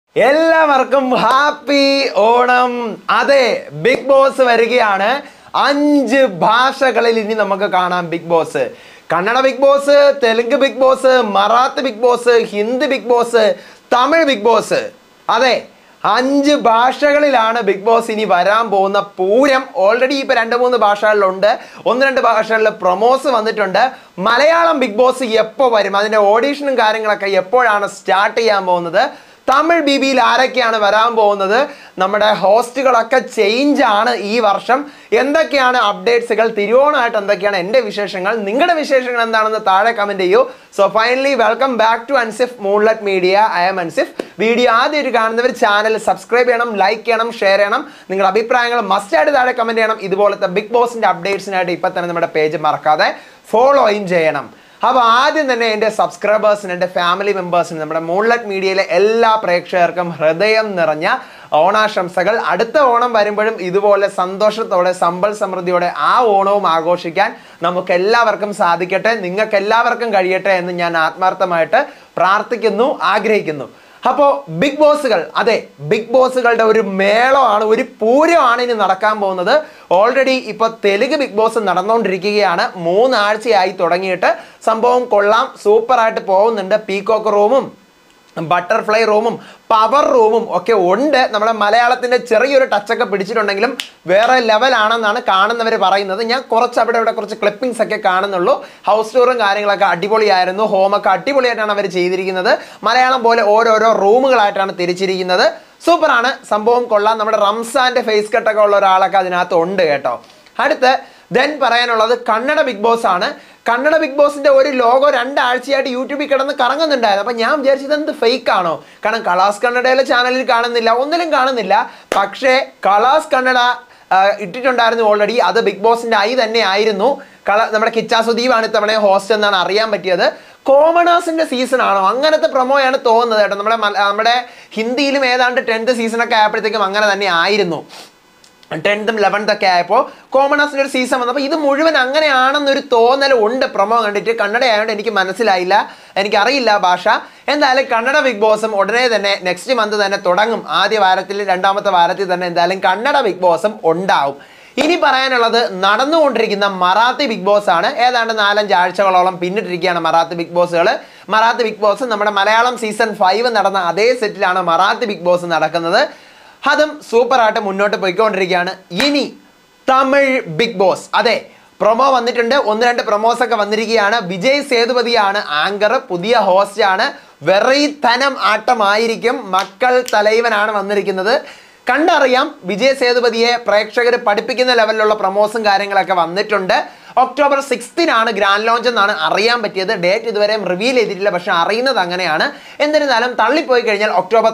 എല്ലാവർക്കും ഹാപ്പി ഓണം. അതെ, big boss വരികയാണ്. 5 ഭാഷകളിൽ ഇനി നമുക്ക് കാണാം Bigg Boss. Kannada Bigg Boss, Telugu Bigg Boss, Marathi Bigg Boss, Hindi Bigg Boss, Tamil Bigg Boss. അതെ, 5 ഭാഷകളിലാണ് ബിഗ് ബോസ് ഇനി വരാൻ പോകുന്ന പൂരം. ഓൾറെഡി ഇപ്പൊ 2-3 ഭാഷകളിലുണ്ട്, 1-2 ഭാഷകളിൽ പ്രൊമോസ് വന്നിട്ടുണ്ട്. മലയാളം ബിഗ് ബോസ് എപ്പോൾ വരും, അതിന്റെ ഓഡീഷനും കാര്യങ്ങളൊക്കെ എപ്പോഴാണ് സ്റ്റാർട്ട് ചെയ്യാൻ പോകുന്നത്, തമിഴ് ബിബിയിൽ ആരൊക്കെയാണ് വരാൻ പോകുന്നത്, നമ്മുടെ ഹോസ്റ്റുകളൊക്കെ ചേഞ്ച് ആണ് ഈ വർഷം, എന്തൊക്കെയാണ് അപ്ഡേറ്റ്സുകൾ, തിരുവോണമായിട്ട് എന്തൊക്കെയാണ് എൻ്റെ വിശേഷങ്ങൾ, നിങ്ങളുടെ വിശേഷങ്ങൾ എന്താണെന്ന് താഴെ കമൻറ്റ് ചെയ്യൂ. So finally welcome back to Ansif Moonlight Media. I am Ansif. Video ആദ്യമായിട്ട് കാണുന്നവർ ചാനൽ സബ്സ്ക്രൈബ് ചെയ്യണം, ലൈക്ക് ചെയ്യണം, ഷെയർ ചെയ്യണം. നിങ്ങളുടെ അഭിപ്രായങ്ങൾ മസ്റ്റായിട്ട് താഴെ കമൻറ്റ് ചെയ്യണം. ഇതുപോലത്തെ ബിഗ് ബോസിൻ്റെ അപ്ഡേറ്റ്സിനായിട്ട് ഇപ്പം തന്നെ നമ്മുടെ പേജ് മറക്കാതെ ഫോളോയും ചെയ്യണം. അപ്പോൾ ആദ്യം തന്നെ എൻ്റെ സബ്സ്ക്രൈബേഴ്സിന്, എൻ്റെ ഫാമിലി മെമ്പേഴ്സിന്, നമ്മുടെ മൂൺലൈറ്റ് മീഡിയയിലെ എല്ലാ പ്രേക്ഷകർക്കും ഹൃദയം നിറഞ്ഞ ഓണാശംസകൾ. അടുത്ത ഓണം വരുമ്പോഴും ഇതുപോലെ സന്തോഷത്തോടെ സമ്പൽ സമൃദ്ധിയോടെ ആ ഓണവും ആഘോഷിക്കാൻ നമുക്ക് എല്ലാവർക്കും സാധിക്കട്ടെ, നിങ്ങൾക്ക് എല്ലാവർക്കും കഴിയട്ടെ എന്ന് ഞാൻ ആത്മാർത്ഥമായിട്ട് പ്രാർത്ഥിക്കുന്നു, ആഗ്രഹിക്കുന്നു. അപ്പോൾ ബിഗ് ബോസുകൾ, അതെ, ബിഗ് ബോസുകളുടെ ഒരു മേളമാണ്, ഒരു പൂരമാണ് ഇനി നടക്കാൻ പോകുന്നത്. ഓൾറെഡി ഇപ്പോൾ തെലുങ്ക് ബിഗ് ബോസ് നടന്നുകൊണ്ടിരിക്കുകയാണ്. 3 ആഴ്ചയായി തുടങ്ങിയിട്ട്. സംഭവം കൊള്ളാം, സൂപ്പറായിട്ട് പോകുന്നുണ്ട്. പീകോക്ക് റൂമും ബട്ടർഫ്ലൈ റൂമും പവർ റൂമും ഒക്കെ ഉണ്ട്. നമ്മുടെ മലയാളത്തിൻ്റെ ചെറിയൊരു ടച്ചൊക്കെ പിടിച്ചിട്ടുണ്ടെങ്കിലും വേറെ ലെവലാണെന്നാണ് കാണുന്നവർ പറയുന്നത്. ഞാൻ ഇവിടെ കുറച്ച് ക്ലിപ്പിംഗ്സ് ഒക്കെ കാണുന്നുള്ളൂ. ഹൗസ് ടൂറും കാര്യങ്ങളൊക്കെ അടിപൊളിയായിരുന്നു. ഹോമൊക്കെ അടിപൊളിയായിട്ടാണ് അവർ ചെയ്തിരിക്കുന്നത്. മലയാളം പോലെ ഓരോരോ റൂമുകളായിട്ടാണ് തിരിച്ചിരിക്കുന്നത്. സൂപ്പറാണ്, സംഭവം കൊള്ളാം. നമ്മുടെ റംസാൻ്റെ ഫേസ് കട്ടൊക്കെ ഉള്ള ഒരാളൊക്കെ അതിനകത്ത് ഉണ്ട് കേട്ടോ. അടുത്ത് ദെൻ പറയാനുള്ളത് കന്നഡ ബിഗ് ബോസ് ആണ്. കന്നഡ ബിഗ് ബോസിന്റെ ഒരു ലോഗോ 2 ആഴ്ചയായിട്ട് യൂട്യൂബിൽ കിടന്ന് കറങ്ങുന്നുണ്ടായിരുന്നു. അപ്പം ഞാൻ വിചാരിച്ചത് എന്ത് ഫേക്ക് ആണോ, കാരണം കളാസ് കന്നഡയിലെ ചാനലിൽ കാണുന്നില്ല, ഒന്നിലും കാണുന്നില്ല. പക്ഷേ കളാസ് കന്നഡ ഇട്ടിട്ടുണ്ടായിരുന്നു ഓൾറെഡി. അത് ബിഗ് ബോസിന്റെ തന്നെ ആയിരുന്നു. നമ്മുടെ കിച്ചാ സുദീപാണ് ഇത്തവണ ഹോസ്റ്റ് എന്നാണ് അറിയാൻ പറ്റിയത്. കോമണേഴ്സിന്റെ സീസൺ ആണോ, അങ്ങനത്തെ പ്രൊമോയാണ് തോന്നുന്നത് കേട്ടോ. നമ്മുടെ ഹിന്ദിയിലും ഏതാണ്ട് 10th സീസണൊക്കെ ആയപ്പോഴത്തേക്കും അങ്ങനെ തന്നെ ആയിരുന്നു. 10th 11th ഒക്കെ ആയപ്പോൾ കോമണേഴ്സിൻ്റെ ഒരു സീസൺ വന്നപ്പോൾ ഇത് മുഴുവൻ അങ്ങനെയാണെന്നൊരു തോന്നൽ ഉണ്ട് പ്രൊമോ കണ്ടിട്ട്. കന്നഡ ആയതുകൊണ്ട് എനിക്ക് മനസ്സിലായില്ല, എനിക്കറിയില്ല ഭാഷ. എന്തായാലും കന്നഡ ബിഗ് ബോസും ഉടനെ തന്നെ നെക്സ്റ്റ് മന്ത് തന്നെ തുടങ്ങും. ആദ്യ വാരത്തിൽ 2ാമത്തെ വാരത്തിൽ തന്നെ എന്തായാലും കന്നഡ ബിഗ് ബോസും ഉണ്ടാവും. ഇനി പറയാനുള്ളത് നടന്നുകൊണ്ടിരിക്കുന്ന മറാത്തി ബിഗ് ബോസ് ആണ്. ഏതാണ്ട് 4-5 ആഴ്ചകളോളം പിന്നിട്ടിരിക്കുകയാണ് മറാത്തി ബിഗ് ബോസുകൾ. മറാത്തി ബിഗ് ബോസ് നമ്മുടെ മലയാളം സീസൺ 5 നടന്ന അതേ സെറ്റിലാണ് മറാത്തി ബിഗ് ബോസ് നടക്കുന്നത്. അതും സൂപ്പറായിട്ട് മുന്നോട്ട് പോയിക്കൊണ്ടിരിക്കുകയാണ്. ഇനി തമിഴ് ബിഗ് ബോസ്, അതെ, പ്രൊമോ വന്നിട്ടുണ്ട്. 1-2 പ്രൊമോസൊക്കെ വന്നിരിക്കുകയാണ്. വിജയ് സേതുപതിയാണ് ആങ്കർ, പുതിയ ഹോസ്റ്റ് ആണ്. വെറിത്തനം ആട്ടമായിരിക്കും. മക്കൾ തലൈവനാണ് വന്നിരിക്കുന്നത്. കണ്ടറിയാം വിജയ് സേതുപതിയെ പ്രേക്ഷകർ പഠിപ്പിക്കുന്ന ലെവലിലുള്ള പ്രൊമോസും കാര്യങ്ങളൊക്കെ വന്നിട്ടുണ്ട്. ഒക്ടോബർ 6 ഗ്രാൻഡ് ലോഞ്ച് എന്നാണ് അറിയാൻ പറ്റിയത്. ഡേറ്റ് ഇതുവരെയും റിവീൽ ചെയ്തിട്ടില്ല, പക്ഷെ അറിയുന്നത് അങ്ങനെയാണ്. എന്നിരുന്നാലും തള്ളിപ്പോയി കഴിഞ്ഞാൽ ഒക്ടോബർ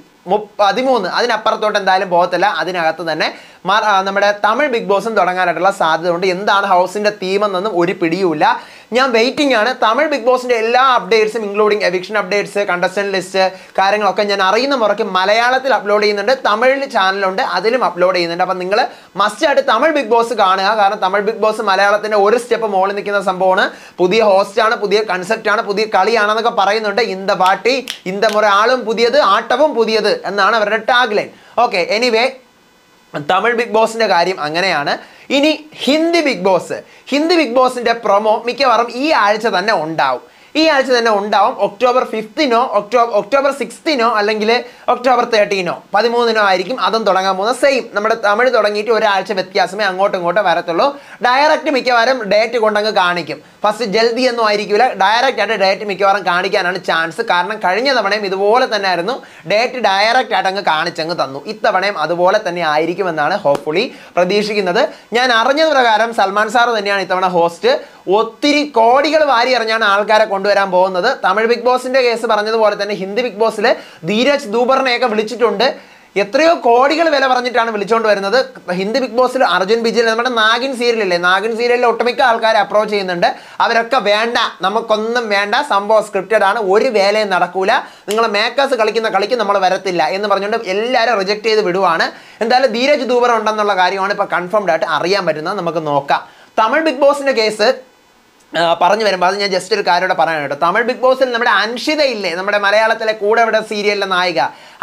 13 അതിനപ്പുറത്തോട്ട് എന്തായാലും പോകത്തില്ല. അതിനകത്ത് തന്നെ നമ്മുടെ തമിഴ് ബിഗ് ബോസും തുടങ്ങാനായിട്ടുള്ള സാധ്യത ഉണ്ട്. എന്താണ് ഹൗസിൻ്റെ തീമെന്നൊന്നും ഒരു പിടിയുമില്ല. ഞാൻ വെയിറ്റിംഗ് ആണ്. തമിഴ് ബിഗ് ബോസിൻ്റെ എല്ലാ അപ്ഡേറ്റ്സും including eviction updates, contestant list കാര്യങ്ങളൊക്കെ ഞാൻ അറിയുന്ന മുറയ്ക്ക് മലയാളത്തിൽ അപ്ലോഡ് ചെയ്യുന്നുണ്ട്. തമിഴിൽ ചാനലുണ്ട്, അതിലും അപ്ലോഡ് ചെയ്യുന്നുണ്ട്. അപ്പം നിങ്ങൾ മസ്റ്റായിട്ട് തമിഴ് ബിഗ് ബോസ് കാണുക. കാരണം തമിഴ് ബിഗ് ബോസ് മലയാളത്തിൻ്റെ ഒരു സ്റ്റെപ്പ് മുകളിൽ നിൽക്കുന്ന സംഭവമാണ്. പുതിയ ഹോസ്റ്റാണ്, പുതിയ കൺസെപ്റ്റാണ്, പുതിയ കളിയാണെന്നൊക്കെ പറയുന്നുണ്ട്. ഇന്ത പാട്ടി ഇന്ത മുറ ആളും പുതിയത് ആട്ടവും പുതിയത് എന്നാണ് അവരുടെ tag line. Okay, anyway Tamil Bigg ബോസിൻ്റെ കാര്യം അങ്ങനെയാണ്. ഇനി Hindi Bigg Boss. Hindi Bigg ബോസിൻ്റെ പ്രൊമോ മിക്കവാറും ഈ ആഴ്ച തന്നെ ഉണ്ടാവും. ഒക്ടോബർ 5 ഒക്ടോബർ 6 അല്ലെങ്കിൽ ഒക്ടോബർ 13 ആയിരിക്കും അതും തുടങ്ങാൻ പോകുന്നത്. സെയിം നമ്മുടെ തമിഴ് തുടങ്ങിയിട്ട് ഒരാഴ്ച വ്യത്യാസമേ അങ്ങോട്ടും ഇങ്ങോട്ടും വരത്തുള്ളൂ. ഡയറക്റ്റ് മിക്കവാറും ഡേറ്റ് കൊണ്ടങ്ങ് കാണിക്കും. ഫസ്റ്റ് ജൽദി ഒന്നും ആയിരിക്കില്ല, ഡയറക്റ്റ് ആയിട്ട് ഡേറ്റ് മിക്കവാറും കാണിക്കാനാണ് ചാൻസ്. കാരണം കഴിഞ്ഞ തവണയും ഇതുപോലെ തന്നെ ആയിരുന്നു, ഡേറ്റ് ഡയറക്റ്റ് ആയിട്ട് അങ്ങ് കാണിച്ചങ്ങ് തന്നു. ഇത്തവണയും അതുപോലെ തന്നെ ആയിരിക്കുമെന്നാണ് ഹോപ്പ്ഫുള്ളി പ്രതീക്ഷിക്കുന്നത്. ഞാൻ അറിഞ്ഞത് പ്രകാരം സൽമാൻ സാർ തന്നെയാണ് ഇത്തവണ ഹോസ്റ്റ്. ഒത്തിരി കോടികൾ വാരി എറിഞ്ഞാണ് ആൾക്കാരെ കൊണ്ടുവരാൻ പോകുന്നത്. തമിഴ് ബിഗ് ബോസിന്റെ കേസ് പറഞ്ഞതുപോലെ തന്നെ ഹിന്ദി ബിഗ് ബോസിൽ ധീരജ് ദൂബറിനെയൊക്കെ വിളിച്ചിട്ടുണ്ട്. എത്രയോ കോടികൾ വില പറഞ്ഞിട്ടാണ് വിളിച്ചുകൊണ്ട് വരുന്നത്. ഹിന്ദി ബിഗ് ബോസിൽ അർജുൻ ബിജിൽ, നമ്മുടെ നാഗിൻ സീരിയലില്ലേ, നാഗിൻ സീരിയലിൽ ഒട്ടുമിക്ക ആൾക്കാരെ അപ്രോച്ച് ചെയ്യുന്നുണ്ട്. അവരൊക്കെ വേണ്ട, നമുക്കൊന്നും വേണ്ട, സംഭവം സ്ക്രിപ്റ്റഡ് ആണ്, ഒരു വേലയും നടക്കൂല, നിങ്ങൾ മേക്കേഴ്സ് കളിക്കുന്ന കളിക്ക് നമ്മൾ വരത്തില്ല എന്ന് പറഞ്ഞുകൊണ്ട് എല്ലാവരും റിജക്ട് ചെയ്ത് വിടുവാണ്. എന്തായാലും ധീരജ് ദൂബർ ഉണ്ടെന്നുള്ള കാര്യമാണ് ഇപ്പോൾ കൺഫേംഡ് ആയിട്ട് അറിയാൻ പറ്റുന്നത്. നമുക്ക് നോക്കാം. തമിഴ് ബിഗ് ബോസിന്റെ കേസ് പറഞ്ഞു വരുമ്പോൾ അത് ഞാൻ ജസ്റ്റ് ഒരു കാര്യം ഇവിടെ പറയാൻ കേട്ടോ. തമിഴ് ബിഗ് ബോസിൽ നമ്മുടെ അൻഷിത ഇല്ലേ, നമ്മുടെ മലയാളത്തിലെ കൂടെ ഇവിടെ സീരിയലിലെ നായിക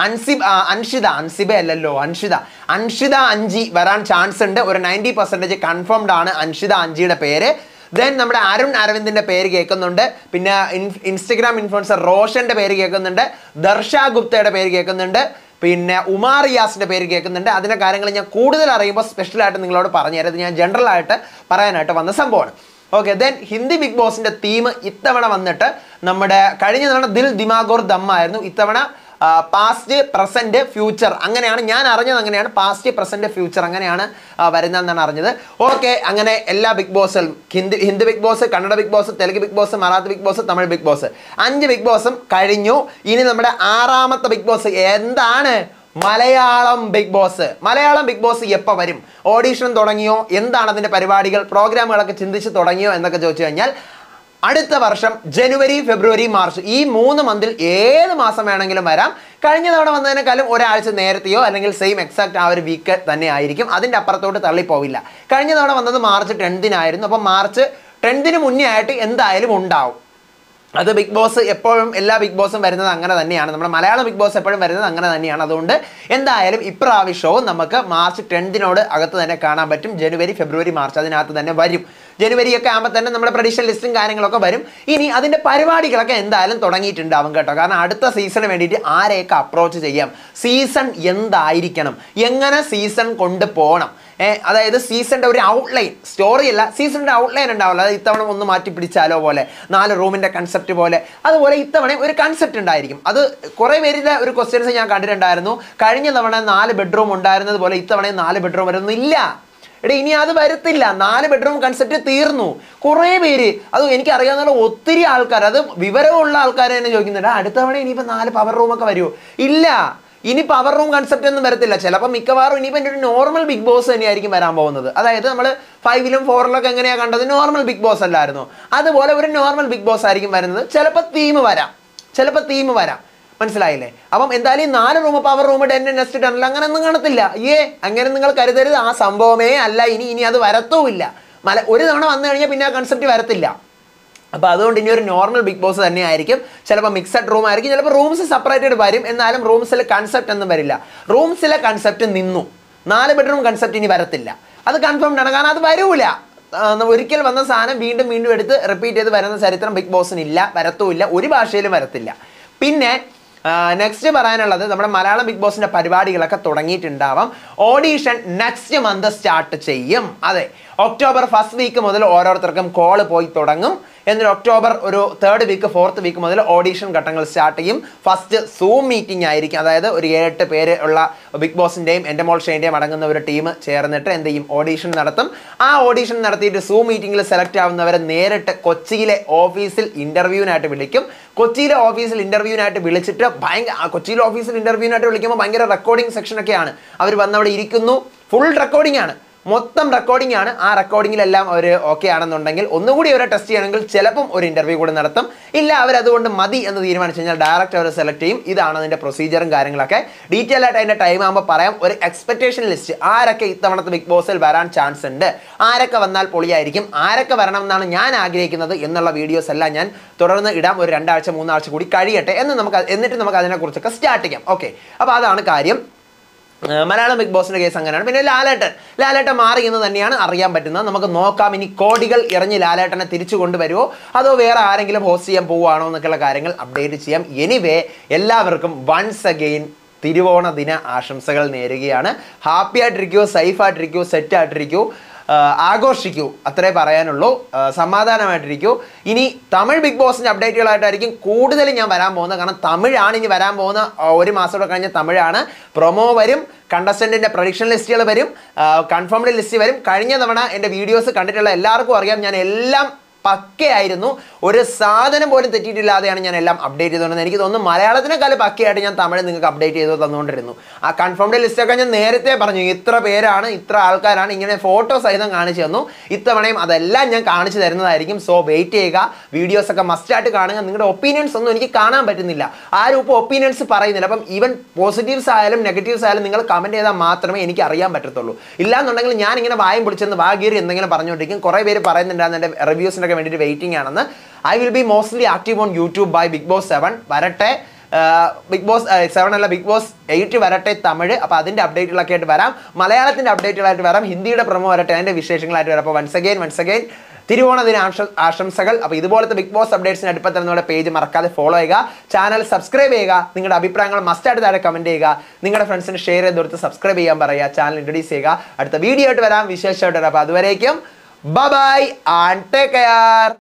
അൻഷിത അഞ്ചി വരാൻ ചാൻസ് ഉണ്ട്. ഒരു 90% കൺഫേംഡ് ആണ് അൻഷിത അഞ്ചിയുടെ പേര്. ദെൻ നമ്മുടെ അരുൺ അരവിന്ദിന്റെ പേര് കേൾക്കുന്നുണ്ട്. പിന്നെ ഇൻസ്റ്റഗ്രാം ഇൻഫ്ലുവൻസർ റോഷന്റെ പേര് കേൾക്കുന്നുണ്ട്. ദർശ ഗുപ്തയുടെ പേര് കേൾക്കുന്നുണ്ട്. പിന്നെ ഉമാർ റിയാസിന്റെ പേര് കേൾക്കുന്നുണ്ട്. അതിന്റെ കാര്യങ്ങൾ ഞാൻ കൂടുതൽ അറിയുമ്പോൾ സ്പെഷ്യലായിട്ട് നിങ്ങളോട് പറഞ്ഞു തരാം. ഞാൻ ജനറൽ ആയിട്ട് പറയാനായിട്ട് വന്ന സംഭവമാണ്. ഓക്കെ, ദെൻ ഹിന്ദി ബിഗ് ബോസിന്റെ തീം ഇത്തവണ വന്നിട്ട് നമ്മുടെ കഴിഞ്ഞ തവണ ദിൽ ദിമാഗോർ ദമ്മായിരുന്നു. ഇത്തവണ പാസ്റ്റ് പ്രസന്റ് ഫ്യൂച്ചർ അങ്ങനെയാണ് ഞാൻ അറിഞ്ഞത്. അങ്ങനെയാണ് പാസ്റ്റ് പ്രസന്റ് ഫ്യൂച്ചർ അങ്ങനെയാണ് വരുന്നതെന്നാണ് അറിഞ്ഞത്. ഓക്കെ, അങ്ങനെ എല്ലാ ബിഗ് ബോസും Hindi Bigg Boss, Kannada Bigg Boss, Telugu Bigg Boss, Marathi Bigg Boss, Tamil Bigg Boss 5 Bigg ബോസും കഴിഞ്ഞു. ഇനി നമ്മുടെ 6ാമത്തെ ബിഗ് ബോസ് എന്താണ്? Malayalam Bigg Boss. Malayalam Bigg Boss എപ്പോൾ വരും? ഓഡീഷൻ തുടങ്ങിയോ? എന്താണ് അതിൻ്റെ പരിപാടികൾ? പ്രോഗ്രാമുകളൊക്കെ ചിന്തിച്ച് തുടങ്ങിയോ എന്നൊക്കെ ചോദിച്ചു കഴിഞ്ഞാൽ അടുത്ത വർഷം ജനുവരി, ഫെബ്രുവരി, മാർച്ച് ഈ 3 മന്തിൽ ഏത് മാസം വേണമെങ്കിലും വരാം. കഴിഞ്ഞ തവണ വന്നതിനേക്കാളും ഒരാഴ്ച നേരത്തെയോ അല്ലെങ്കിൽ സെയിം എക്സാക്ട് ആ ഒരു വീക്ക് തന്നെ ആയിരിക്കും. അതിൻ്റെ അപ്പുറത്തോട്ട് തള്ളിപ്പോവില്ല. കഴിഞ്ഞ തവണ വന്നത് മാർച്ച് 10-നായിരുന്നു. അപ്പം മാർച്ച് 10-ന് മുന്നേ ആയിട്ട് എന്തായാലും ഉണ്ടാവും. അത് ബിഗ് ബോസ് എപ്പോഴും എല്ലാ ബിഗ് ബോസും വരുന്നത് അങ്ങനെ തന്നെയാണ്. നമ്മുടെ മലയാളം ബിഗ് ബോസ് എപ്പോഴും വരുന്നത് അങ്ങനെ തന്നെയാണ്. അതുകൊണ്ട് എന്തായാലും ഇപ്രാവശ്യവും നമുക്ക് മാർച്ച് 10-നോട് അകത്ത് തന്നെ കാണാൻ പറ്റും. ജനുവരി, ഫെബ്രുവരി, മാർച്ച് അതിനകത്ത് തന്നെ വരും. ജനുവരിയൊക്കെ ആകുമ്പോൾ തന്നെ നമ്മുടെ പ്രഡിഷൻ ലിസ്റ്റും കാര്യങ്ങളൊക്കെ വരും. ഇനി അതിൻ്റെ പരിപാടികളൊക്കെ എന്തായാലും തുടങ്ങിയിട്ടുണ്ടാവും കേട്ടോ. കാരണം അടുത്ത സീസണിന് വേണ്ടിയിട്ട് ആരെയൊക്കെ അപ്രോച്ച് ചെയ്യാം, സീസൺ എന്തായിരിക്കണം, എങ്ങനെ സീസൺ കൊണ്ടുപോകണം, അതായത് സീസണിൻ്റെ ഒരു ഔട്ട്ലൈൻ, സ്റ്റോറി അല്ല സീസണിൻ്റെ ഔട്ട്ലൈൻ ഉണ്ടാവില്ല. അതായത് ഇത്തവണ ഒന്ന് മാറ്റി പിടിച്ചാലോ പോലെ 4 റൂമിൻ്റെ കൺസെപ്റ്റ് പോലെ അതുപോലെ ഇത്തവണ ഒരു കൺസെപ്റ്റ് ഉണ്ടായിരിക്കും. അത് കുറേ പേരുടെ ഒരു ക്വസ്റ്റ്യൻസ് ഞാൻ കണ്ടിട്ടുണ്ടായിരുന്നു. കഴിഞ്ഞ തവണ 4 ബെഡ്റൂം ഉണ്ടായിരുന്നത് പോലെ ഇത്തവണ 4 ബെഡ്റൂം വരുന്നില്ല. ഇനി അത് വരത്തില്ല. 4 ബെഡ്റൂം കൺസെപ്റ്റ് തീർന്നു. കുറേ പേര്, അത് എനിക്കറിയാവുന്ന ഒത്തിരി ആൾക്കാർ, അത് വിവരമുള്ള ആൾക്കാർ തന്നെ ചോദിക്കുന്നുണ്ട് അടുത്ത തവണ ഇനിയിപ്പോൾ 4 പവർ റൂമൊക്കെ വരുമോ? ഇല്ല, ഇനി പവർ റൂം കൺസെപ്റ്റ് ഒന്നും വരത്തില്ല. ചിലപ്പോൾ മിക്കവാറും ഇനിയിപ്പോൾ എൻ്റെ ഒരു നോർമൽ ബിഗ് ബോസ് തന്നെയായിരിക്കും വരാൻ പോകുന്നത്. അതായത് നമ്മൾ 5-ലും 4-ലൊക്കെ എങ്ങനെയാണ് കണ്ടത്, നോർമൽ ബിഗ് ബോസ് അല്ലായിരുന്നു. അതുപോലെ ഒരു നോർമൽ ബിഗ് ബോസ് ആയിരിക്കും വരുന്നത്. ചിലപ്പോൾ തീം വരാം. മനസ്സിലായില്ലേ? അപ്പം എന്തായാലും 4 room, power room, next tunnel അങ്ങനെ ഒന്നും കാണത്തില്ല. അങ്ങനെ നിങ്ങൾ കരുതരുത്. ആ സംഭവമേ അല്ല. ഇനി അത് വരത്തുമില്ല. ഒരു തവണ വന്നു കഴിഞ്ഞാൽ പിന്നെ ആ കൺസെപ്റ്റ് വരത്തില്ല. അപ്പോൾ അതുകൊണ്ട് ഇനി ഒരു നോർമൽ ബിഗ് ബോസ് തന്നെ ആയിരിക്കും. ചിലപ്പോൾ മിക്സഡ് റൂം ആയിരിക്കും, ചിലപ്പോൾ റൂംസ് സെപ്പറേറ്റഡ് വരും. എന്നാലും റൂംസിലെ കൺസെപ്റ്റ് ഒന്നും വരില്ല. റൂംസിലെ കൺസെപ്റ്റ് നിന്നു. 4 ബെഡ്റൂം കൺസെപ്റ്റ് ഇനി വരത്തില്ല. അത് കൺഫേംഡ് ആണ്. കാരണം അത് വരൂല. ഒരിക്കൽ വന്ന സാധനം വീണ്ടും എടുത്ത് റിപ്പീറ്റ് ചെയ്ത് വരുന്ന ചരിത്രം ബിഗ് ബോസിനില്ല, വരത്തുമില്ല, ഒരു ഭാഷയിലും വരത്തില്ല. പിന്നെ നെക്സ്റ്റ് പറയാനുള്ളത് നമ്മുടെ മലയാളം ബിഗ് ബോസിന്റെ പരിപാടികളൊക്കെ തുടങ്ങിയിട്ടുണ്ടാവാം. ഓഡീഷൻ നെക്സ്റ്റ് മന്ത് സ്റ്റാർട്ട് ചെയ്യും. അതെ, ഒക്ടോബർ 1st വീക്ക് മുതൽ ഓരോരുത്തർക്കും കോള് പോയി തുടങ്ങും. എന്നിട്ട് ഒക്ടോബർ ഒരു 3rd വീക്ക് 4th വീക്ക് മുതൽ ഓഡീഷൻ ഘട്ടങ്ങൾ സ്റ്റാർട്ട് ചെയ്യും. ഫസ്റ്റ് സൂം മീറ്റിംഗ് ആയിരിക്കും. അതായത് ഒരു 7-8 പേര് ഉള്ള ബിഗ് ബോസിൻ്റെയും എൻ്റെ മോൾ ഷെയിൻ്റെയും അടങ്ങുന്ന ഒരു ടീം ചേർന്നിട്ട് എന്ത് ചെയ്യും, ഓഡീഷൻ നടത്തും. ആ ഓഡീഷൻ നടത്തിയിട്ട് സൂം മീറ്റിംഗിൽ സെലക്ട് ആവുന്നവരെ നേരിട്ട് കൊച്ചിയിലെ ഓഫീസിൽ ഇൻ്റർവ്യൂവിനായിട്ട് വിളിക്കും. കൊച്ചിയിലെ ഓഫീസിൽ ഇൻ്റർവ്യൂവിനായിട്ട് വിളിച്ചിട്ട് കൊച്ചിയിലെ ഓഫീസിൽ ഇൻ്റർവ്യൂവിനായിട്ട് വിളിക്കുമ്പോൾ ഭയങ്കര റെക്കോർഡിംഗ് സെക്ഷനൊക്കെയാണ്. അവർ വന്നവിടെ ഇരിക്കുന്നു, ഫുൾ റെക്കോർഡിംഗ് ആണ്, മൊത്തം റെക്കോർഡിംഗ് ആണ്. ആ റെക്കോർഡിങ്ങിലെല്ലാം അവർ ഓക്കെ ആണെന്നുണ്ടെങ്കിൽ ഒന്നുകൂടി അവരെ ടെസ്റ്റ് ചെയ്യണമെങ്കിൽ ചിലപ്പം ഒരു ഇൻ്റർവ്യൂ കൂടെ നടത്തും. ഇല്ല അവരതുകൊണ്ട് മതി എന്ന് തീരുമാനിച്ചു കഴിഞ്ഞാൽ ഡയറക്റ്റ് അവർ സെലക്ട് ചെയ്യും. ഇതാണ് അതിൻ്റെ പ്രൊസീജിയറും കാര്യങ്ങളൊക്കെ. ഡീറ്റെയിൽ ആയിട്ട് അതിൻ്റെ ടൈം ആകുമ്പോൾ പറയാം. ഒരു എക്സ്പെക്ടേഷൻ ലിസ്റ്റ്, ആരൊക്കെ ഇത്തവണത്തെ ബിഗ് ബോസിൽ വരാൻ ചാൻസ് ഉണ്ട്, ആരൊക്കെ വന്നാൽ പൊളിയായിരിക്കും, ആരൊക്കെ വരണം എന്നാണ് ഞാൻ ആഗ്രഹിക്കുന്നത് എന്നുള്ള വീഡിയോസ് എല്ലാം ഞാൻ തുടർന്ന് ഇടാം. ഒരു 2 ആഴ്ച 3 ആഴ്ച കൂടി കഴിയട്ടെ എന്നിട്ട് നമുക്ക് അതിനെക്കുറിച്ചൊക്കെ സ്റ്റാർട്ട് ചെയ്യാം. ഓക്കെ, അപ്പോൾ അതാണ് കാര്യം. മലയാളം ബിഗ് ബോസിന്റെ കേസ് അങ്ങനെയാണ്. പിന്നെ ലാലേട്ടൻ മാറി എന്ന് തന്നെയാണ് അറിയാൻ പറ്റുന്നത്. നമുക്ക് നോക്കാം ഇനി കോടികൾ ഇറങ്ങി ലാലേട്ടനെ തിരിച്ചു കൊണ്ടുവരുമോ അതോ വേറെ ആരെങ്കിലും ഹോസ്റ്റ് ചെയ്യാൻ പോവുകയാണോ എന്നൊക്കെയുള്ള കാര്യങ്ങൾ അപ്ഡേറ്റ് ചെയ്യാം. എനിവേ എല്ലാവർക്കും വൺസ് അഗെയിൻ തിരുവോണ ദിന ആശംസകൾ നേരുകയാണ്. ഹാപ്പി ആയിട്ടിരിക്കൂ, സേഫ് ആയിട്ടിരിക്കൂ, സെറ്റ് ആയിട്ടിരിക്കൂ, ആഘോഷിക്കൂ, അത്രേ പറയാനുള്ളൂ. സമാധാനമായിട്ടിരിക്കൂ. ഇനി തമിഴ് ബിഗ് ബോസിൻ്റെ അപ്ഡേറ്റുകളായിട്ടായിരിക്കും കൂടുതൽ ഞാൻ വരാൻ പോകുന്നത്. കാരണം തമിഴാണ് ഇനി വരാൻ പോകുന്ന. 1 മാസത്തോടെ കഴിഞ്ഞ തമിഴാണ്. പ്രൊമോ വരും, കണ്ടസ്റ്റൻറ്റിൻ്റെ പ്രൊഡിക്ഷൻ ലിസ്റ്റുകൾ വരും, കൺഫേംഡ് ലിസ്റ്റ് വരും. കഴിഞ്ഞ തവണ എൻ്റെ വീഡിയോസ് കണ്ടിട്ടുള്ള എല്ലാവർക്കും അറിയാം, ഞാൻ എല്ലാം പക്കയായിരുന്നു. ഒരു സാധനം പോലും തെറ്റിയിട്ടില്ലാതെയാണ് ഞാൻ എല്ലാം അപ്ഡേറ്റ് ചെയ്തുകൊണ്ടിരുന്നത്. എനിക്ക് തോന്നുന്നു മലയാളത്തിനേക്കാളും പക്കയായിട്ട് ഞാൻ തമിഴ് നിങ്ങൾക്ക് അപ്ഡേറ്റ് ചെയ്ത് തന്നുകൊണ്ടിരുന്നു. ആ കൺഫേംഡ് ലിസ്റ്റൊക്കെ ഞാൻ നേരത്തെ പറഞ്ഞു, ഇത്ര പേരാണ്, ഇത്ര ആൾക്കാരാണ്, ഇങ്ങനെ ഫോട്ടോ സഹിതം കാണിച്ചു തന്നു. ഇത്തവണയും അതെല്ലാം ഞാൻ കാണിച്ചു തരുന്നതായിരിക്കും. സോ വെയിറ്റ് ചെയ്യുക. വീഡിയോസൊക്കെ മസ്റ്റായിട്ട് കാണുക. നിങ്ങളുടെ ഒപ്പീനിയൻസ് ഒന്നും എനിക്ക് കാണാൻ പറ്റുന്നില്ല. ആരും ഇപ്പോൾ ഒപ്പീനിയൻസ് പറയുന്നില്ല. അപ്പം ഈവൻ പോസിറ്റീവ്സ് ആയാലും നെഗറ്റീവ്സ് ആയാലും നിങ്ങൾ കമൻറ്റ് ചെയ്താൽ മാത്രമേ എനിക്ക് അറിയാൻ പറ്റത്തുള്ളൂ. ഇല്ലാന്നുണ്ടെങ്കിൽ ഞാൻ ഇങ്ങനെ വായും പിടിച്ചെന്ന് വാഗീറി എന്തെങ്കിലും പറഞ്ഞുകൊണ്ടിരിക്കും. കുറേ പേര് പറയുന്നുണ്ടായിരുന്നു എൻ്റെ റിവ്യൂസിൻ്റെ ഒക്കെ വേണ്ടിയിട്ട് വെയിറ്റിംഗ് ആണെന്ന്. I will be mostly active on YouTube bye Bigg Boss 7 വരട്ടെ. ബിഗ് ബോസ് 7 അല്ല, ബിഗ് ബോസ് 8 വരട്ടെ തമിഴ്. അപ്പോൾ അതിൻ്റെ അപ്ഡേറ്റുകളൊക്കെ ആയിട്ട് വരാം, മലയാളത്തിൻ്റെ അപ്ഡേറ്റുകളായിട്ട് വരാം, ഹിന്ദിയുടെ പ്രൊമോ വരട്ടെ, അതിൻ്റെ വിശേഷങ്ങളായിട്ട് വരാം. അപ്പോൾ വൺസ് അഗൈൻ തിരുവോണദിന ആശംസകൾ. അപ്പോൾ ഇതുപോലത്തെ ബിഗ് ബോസ് അപ്ഡേറ്റ്സിന് അടുപ്പത്തിൽ നമ്മുടെ പേജ് മറക്കാതെ ഫോളോ ചെയ്യുക, ചാനൽ സബ്സ്ക്രൈബ് ചെയ്യുക, നിങ്ങളുടെ അഭിപ്രായങ്ങൾ മസ്റ്റായിട്ട് താഴെ കമൻറ്റ് ചെയ്യുക, നിങ്ങളുടെ ഫ്രണ്ട്സിന് ഷെയർ ചെയ്ത് കൊടുത്ത് സബ്സ്ക്രൈബ് ചെയ്യാൻ പറയുക, ചാനൽ ഇൻട്രൊഡ്യൂസ് ചെയ്യുക. അടുത്ത വീഡിയോ ആയിട്ട് വരാം, വിശേഷമായിട്ട് വരാം. അപ്പോൾ അതുവരേക്കും ബൈ ആൻഡ് ടേക്ക് കെയർ.